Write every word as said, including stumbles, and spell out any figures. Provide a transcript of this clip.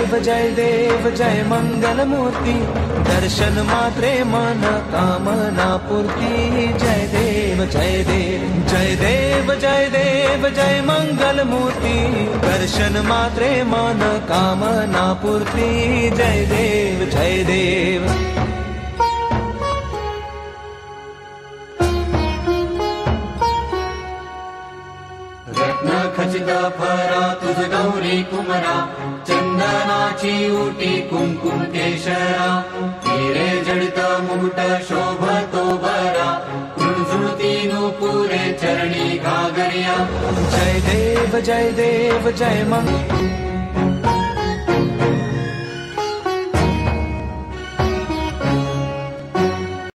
देव जय देव जय मंगल मूर्ती, दर्शन मात्रे मन कामना पूर्ती। जय देव जय देव जय देव जय देव जय मंगल मूर्ती, दर्शन मात्रे मन कामना पूर्ती। जय देव जय देव। रत्न खचित फरा तुझ गौरी कुमरा, चंदनाची उटी कुंकुम केशरा, हिरे जडित मुकुट शोभतो बरा, कृणझुळती नुपुरे चरणी घागरिया। जय देव जय देव जय मंगल